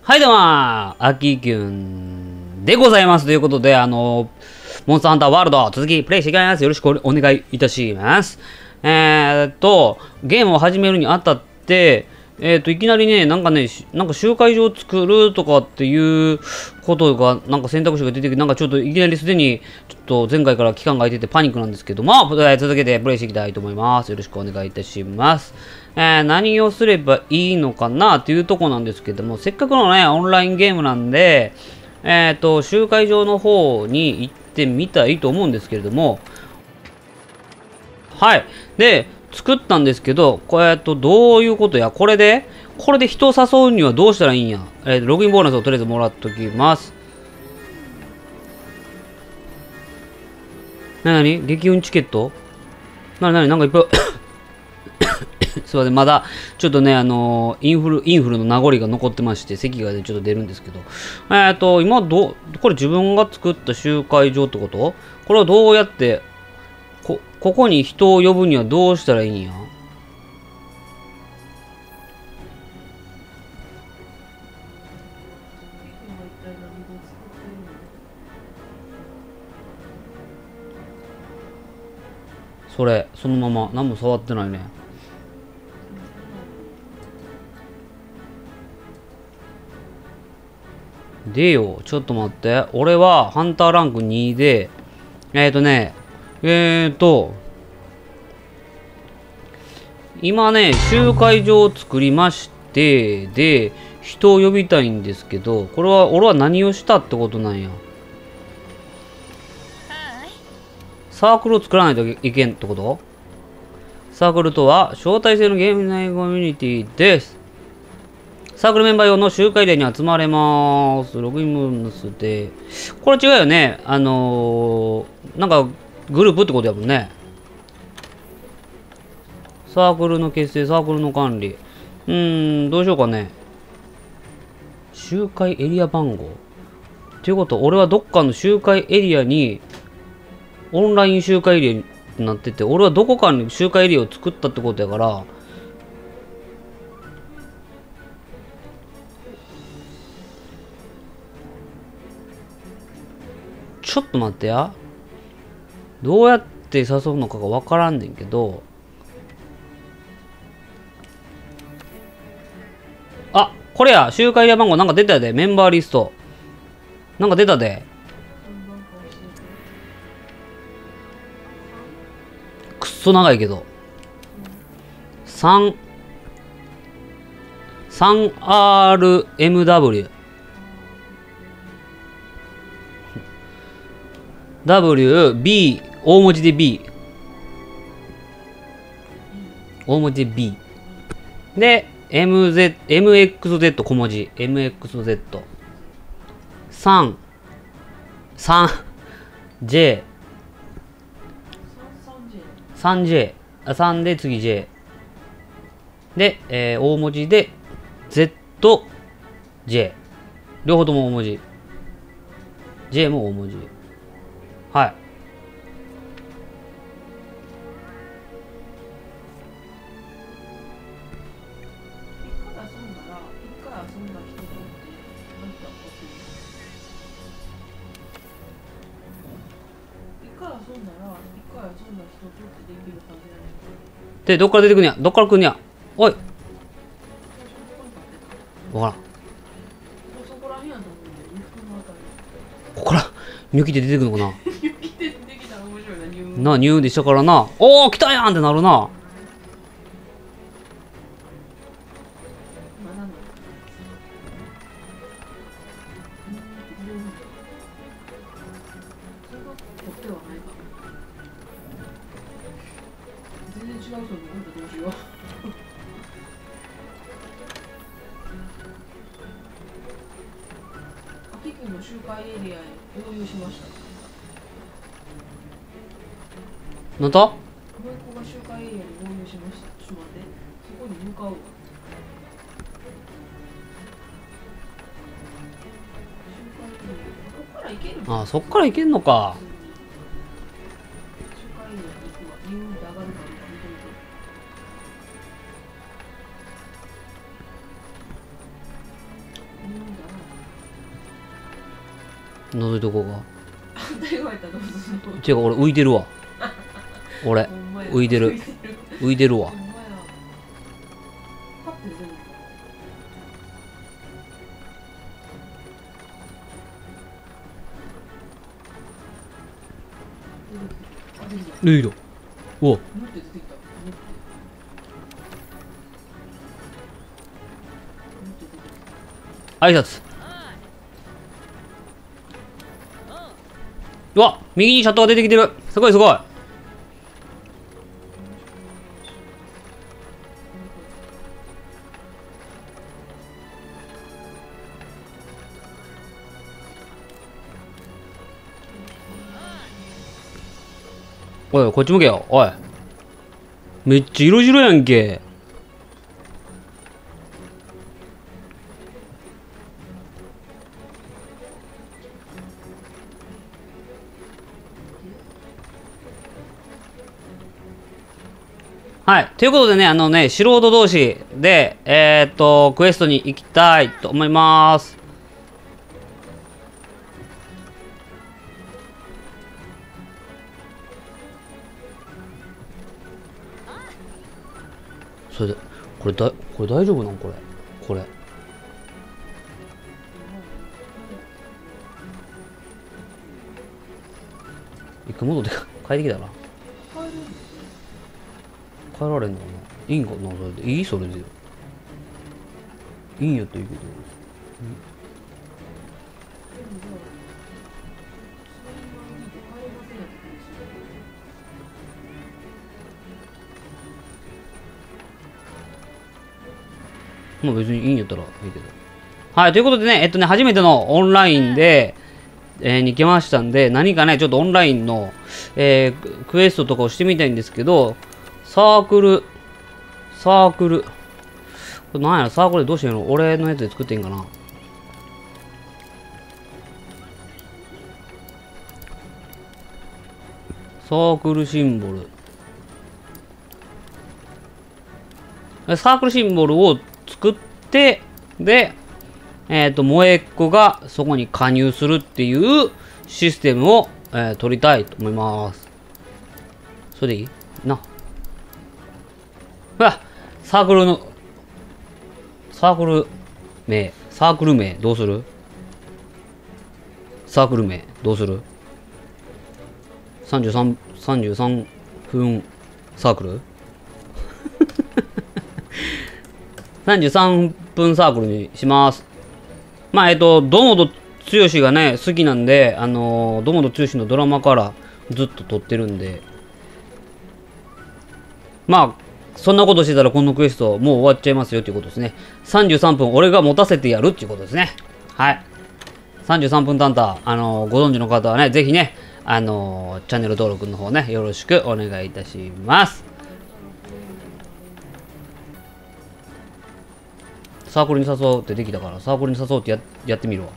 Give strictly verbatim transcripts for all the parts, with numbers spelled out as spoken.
はい、どうもー、アキキュンでございます。ということで、あの、モンスターハンターワールド、続きプレイしていきます。よろしくお願いいたします。えーっと、ゲームを始めるにあたって、えーっと、いきなりね、なんかね、なんか集会場を作るとかっていうことが、なんか選択肢が出てきて、なんかちょっといきなりすでに、ちょっと前回から期間が空いててパニックなんですけど、まあ、続けてプレイしていきたいと思います。よろしくお願いいたします。えー、何をすればいいのかなっていうとこなんですけども、せっかくのね、オンラインゲームなんで、えっと、集会場の方に行ってみたいと思うんですけれども、はい。で、作ったんですけど、これ、えっと、どういうことや、これで、これで人を誘うにはどうしたらいいんや。えー、ログインボーナスをとりあえずもらっときます。なになに激運チケットなになになんかいっぱいすいません、まだ、ちょっとね、あのー、インフル、インフルの名残が残ってまして、咳が、ね、ちょっと出るんですけど、えっと、今、ど、これ自分が作った集会場ってこと？これをどうやって、こ、ここに人を呼ぶにはどうしたらいいんや？それ、そのまま、何も触ってないね。でよ、ちょっと待って。俺は、ハンターランクにで、えっとね、えっと、今ね、集会場を作りまして、で、人を呼びたいんですけど、これは、俺は何をしたってことなんや。サークルを作らないといけんってこと？サークルとは、招待制のゲーム内コミュニティです。サークルメンバー用の集会例に集まれます。ログインボーナスで。これ違うよね。あのー、なんか、グループってことやもんね。サークルの結成、サークルの管理。うーん、どうしようかね。集会エリア番号。ということ、俺はどっかの集会エリアに、オンライン集会エリアになってて、俺はどこかに集会エリアを作ったってことやから、ちょっと待ってや。どうやって誘うのかがわからんねんけど、あ、これや、集会エリア番号なんか出たで、メンバーリスト。なんか出たで。くっそ長いけど。さん、さんアールエムダブリュー。W、B、大文字で B。大文字で B。で、エムゼット、エムエックスゼット 小文字。エムエックスゼット。さん、さん、J。さんジェイ。あ、さんで次 J。で、えー、大文字で Z、J。両方とも大文字。J も大文字。はい。で、どっから出てくんや？どっから来んや？おい。わからん。ここから、ニョキって出てくるのかな？なあ、ニューでしたからな。おー、来たやんってなるな。集会エリアへ合流しました。なんだ？もう一個が集会エリアに合流しました。ちょっと待って、そこに向かうわ。ここから行ける？ああ、そっから行けんのか。集会エリアに行くわ。ニューンって上がるから見といて。ニューンって覗いとこうか。 大声やったらどうするの？ 違う、俺浮いてるわ。俺、 ほんまや浮いてる。浮いてるわほ。んまやパッて出てくるあ、出てきた。 ルイド。お、 持って出てきた。持って挨拶。うわ、右にシャットが出てきてる。すごいすごい。おい、こっち向けよ。おい。めっちゃ色白やんけ。はい。ということでね、あのね、素人同士で、えー、っと、クエストに行きたいと思います。それで、これだ、これ大丈夫なんこれ。これ。一回戻って帰ってきたら。帰られんのかないいんかなそれで。いいそれでよ。いいんやったらいいけど。まあ別にいいんやったらいいけど。はい、ということでね、えっとね、初めてのオンラインで、えー、に来ましたんで、何かね、ちょっとオンラインの、えー、クエストとかをしてみたいんですけど、サークル、サークル、これなんやろ、サークルでどうしてんの？俺のやつで作っていいんかな？サークルシンボル。サークルシンボルを作って、で、えっと、萌えっ子がそこに加入するっていうシステムを、えー、取りたいと思います。それでいいな。あ、サークルの、サークル名、サークル名どうする？サークル名どうする？ さんじゅうさん、さんじゅうさんぷんサークルさんじゅうさんぷんサークルにします。まあ、えっと、堂本剛がね、好きなんで、あのー、堂本剛のドラマからずっと撮ってるんで、まあ、そんなことしてたらこのクエストもう終わっちゃいますよっていうことですね。さんじゅうさんぷん俺が持たせてやるっていうことですね。はい。さんじゅうさんぷんタンタ、あのー、ご存知の方はね、ぜひね、あのー、チャンネル登録の方ね、よろしくお願いいたします。サークルに誘うってできたから、サークルに誘うってややってみるわ。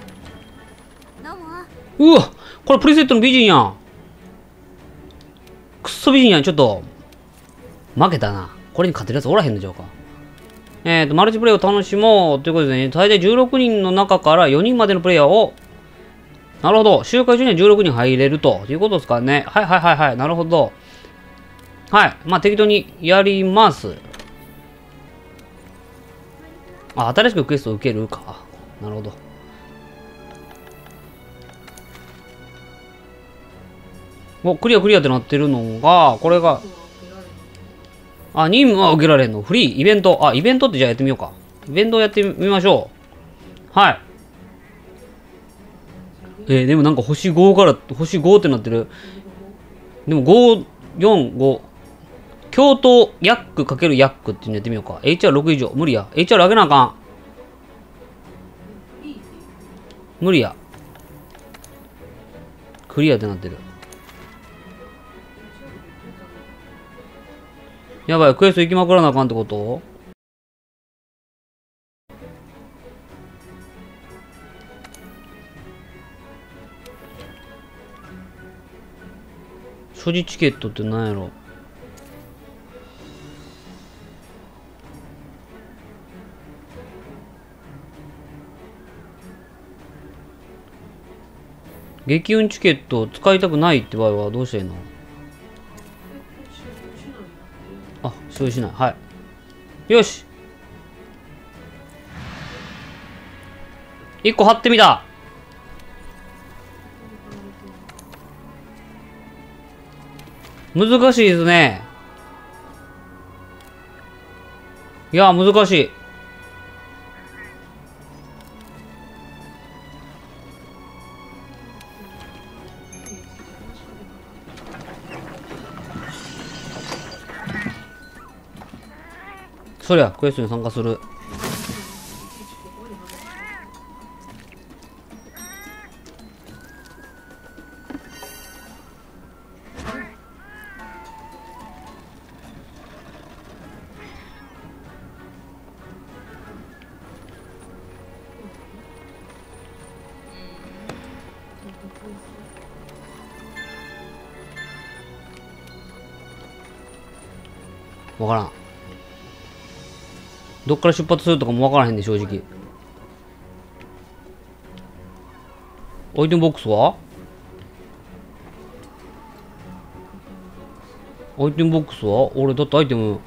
うわ、これプリセットの美人やん。くっそ美人やん。ちょっと、負けたな。これに勝てるやつおらへんのちゃうか。えっと、マルチプレイを楽しもうということでね、最大じゅうろくにんの中からよにんまでのプレイヤーを、なるほど。周回中にはじゅうろくにん入れるということですかね。はいはいはいはい。なるほど。はい。まあ、適当にやります。あ、新しくクエストを受けるか。なるほど。お、クリアクリアってなってるのが、これが、あ、任務は受けられんの。フリー、イベント。あ、イベントってじゃあやってみようか。イベントをやってみましょう。はい。えー、でもなんか星ごから、星ごってなってる。でもご、よん、ご。京都ヤック×ヤックっていうのやってみようか。エイチアールろく 以上。無理や。エイチアール 上げなあかん。無理や。クリアってなってる。やばい、クエスト行きまくらなあかんってこと？所持チケットって何やろ？ 激運チケット使いたくないって場合はどうしたらいいの？あ、所有しない。はい。よし。一個貼ってみた。難しいですね。いや、難しい。そりゃ、クエストに参加する。わからん。どっから出発するとかもわからへんね、正直。アイテムボックスはアイテムボックスは俺だってアイテム。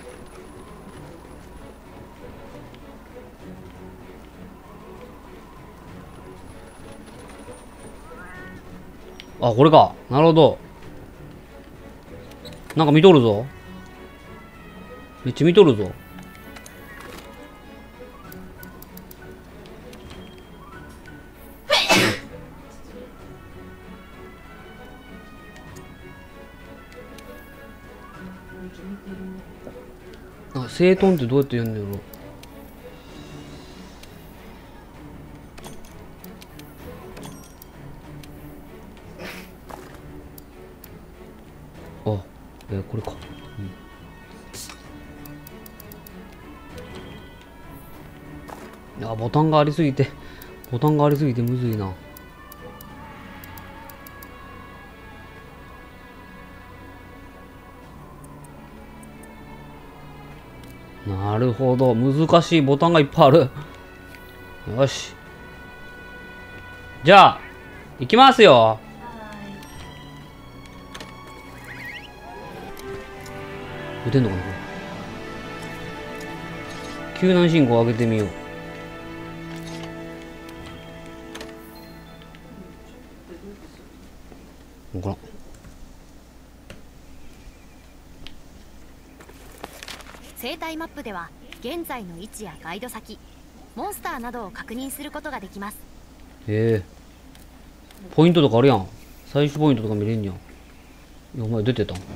あ、これか。なるほど。なんか見とるぞ。めっちゃ見とるぞ。あ、整頓ってどうやってやんのやろ。あ、えー、これか。うん、いや、ボタンがありすぎて、ボタンがありすぎてむずいな。なるほど。難しいボタンがいっぱいある。よし。じゃあ、行きますよ。打てんのかな。救難信号上げてみよう。わからん。 生態マップでは現在の位置やガイド先、モンスターなどを確認することができます。 へえ。ポイントとかあるやん。最終ポイントとか見れんやん。いや、お前出てたん。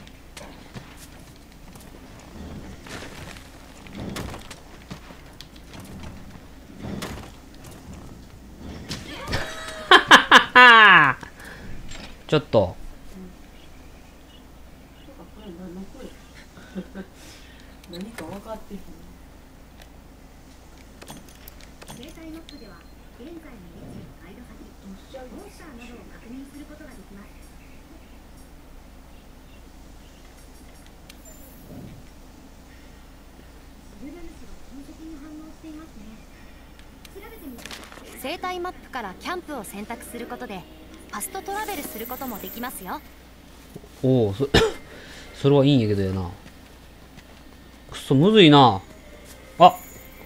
ちょっと。 何か分かってる。 生態マップでは現在の位置やガイド先、モンスターなどを確認することができます。スルラムシが痕跡に反応していますね。調べてみて。生態マップからキャンプを選択することでファストトラベルすることもできますよ。 おお、そそれはいいんやけどやな。くそむずいな。あ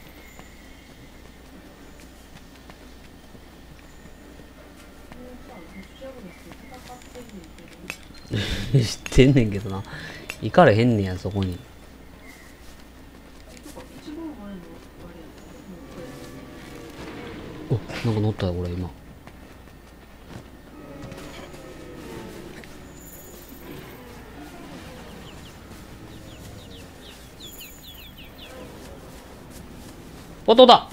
知ってんねんけどな。行かれへんねや、そこに。お、なんか乗ったよ俺今。おっとだ。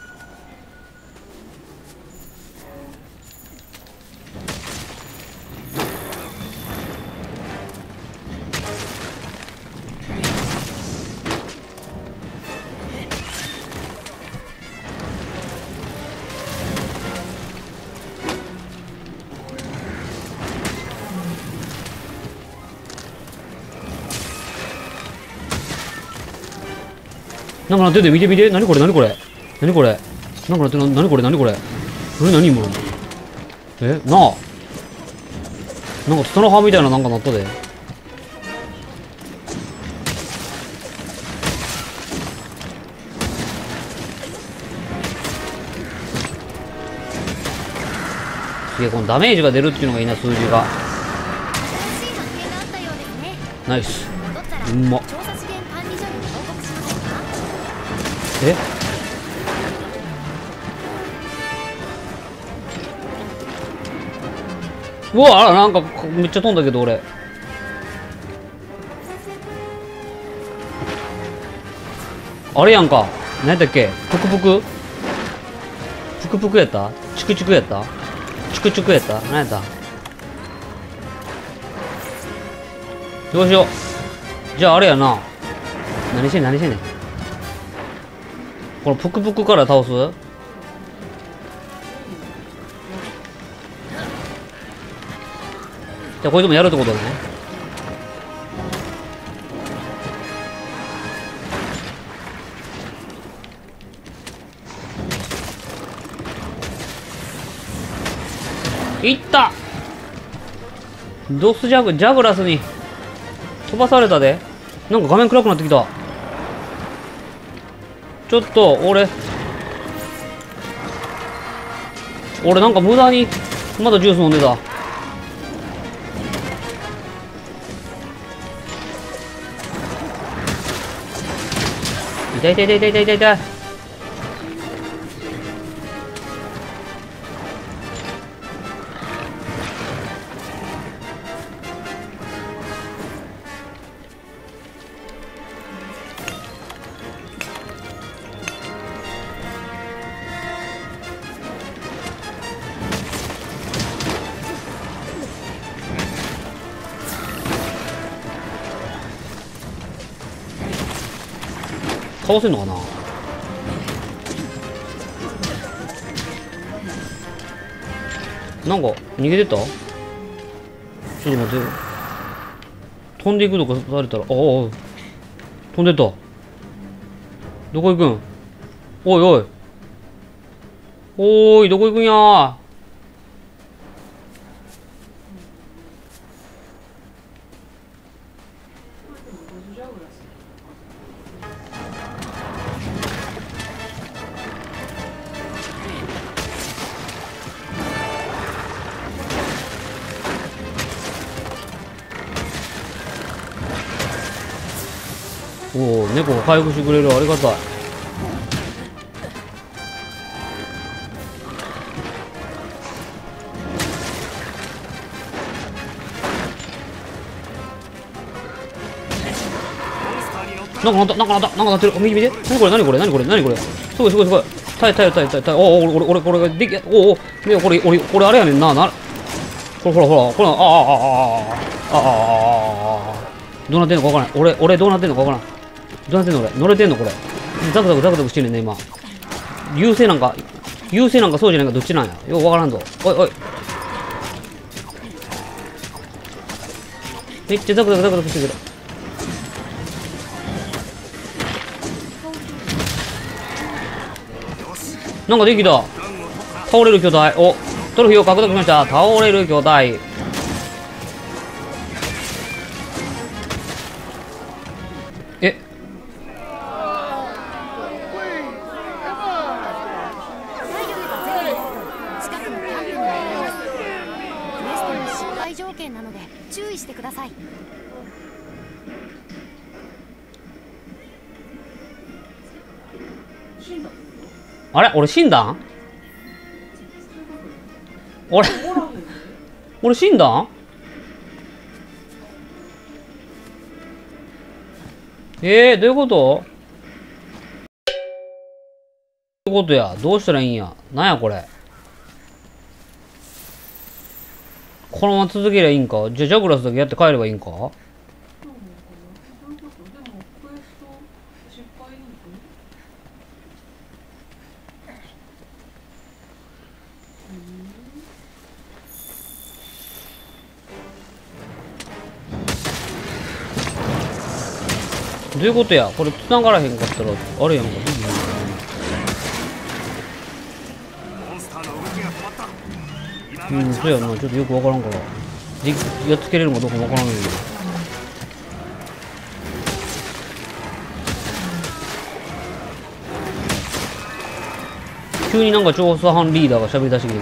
なんかなってて、見て見て。なにこれなにこれなにこれなんかなってな、なにこれなにこれこれ何今のえなあ、なんかツタの葉みたいななんかなったで。いや、このダメージが出るっていうのがいいな、数字が。 新しい発見があったようですね。 ナイス。 戻ったらうまっ。 調査資源管理所に報告しませんか？ えうわ、あら、なんかめっちゃ飛んだけど俺。あれやんか、何やったっけ、ぷくぷくぷくぷくやった、チクチクやった、チクチクやった、何やった。どうしよう。じゃああれやな、何してん何してんねん。このぷくぷくから倒す。じゃあこいつもやるってことだね。いった。ドスジャグジャグラスに飛ばされたで。なんか画面暗くなってきた。ちょっと俺俺なんか無駄にまだジュース飲んでた。痛い痛い痛い痛い痛い痛い痛い。倒せんのかな。なんか逃げてた。ちょっと待って、飛んでいくとかされたら、ああ飛んでった。どこ行くん。おいおいおーい、どこ行くんやー。おお、猫が回復してくれる、ありがたい。なんかなった、なんかなった、なんかなってる。右見て。何これ、何これ、何これ、何これ。すごい、すごい、すごい。耐え、耐え、耐え、耐え、耐え。おお、俺、俺、これができ、おお、ね、これ、俺、これあれやねんな、な。ほら、ほら、ほら、ほら、ああ、ああ、ああ、ああ、どうなってんのかわからない。俺、俺、どうなってんのかわからん。どうなってんの、俺、乗れてんの、これ。ザクザク、ザクザクしてんねんね、今。優勢なんか、優勢なんかそうじゃないか、どっちなんや。よくわからんぞ。おい、おい。めっちゃザクザク、ザクザクしてくる。なんかできた。倒れる巨体。お、トロフィーを獲得しました。倒れる巨体。え、 近くのキャンプに向かいます。クエストの失敗条件なので注意してください。 あれ、俺死んだん。俺俺死んだん。えー、どういうこと。どういうことや。どうしたらいいんや。なんやこれ。このまま続けりゃいいんか。じゃあジャグラスだけやって帰ればいいんか。どういうことや。これ繋がらへんかったらあれやんか。 モンスターの動きが止まった。 うん、そうやな。ちょっとよくわからんから。じやっつけれるのかどうかわからんねんけど。急になんか調査班リーダーが喋り出してきてる。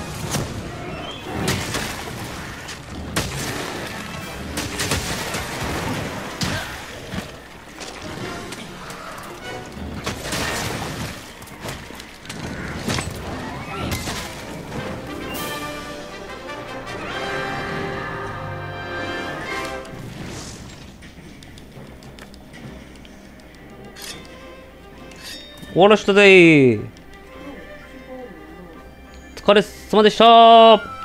終わらしたでー。お疲れ様でしたー。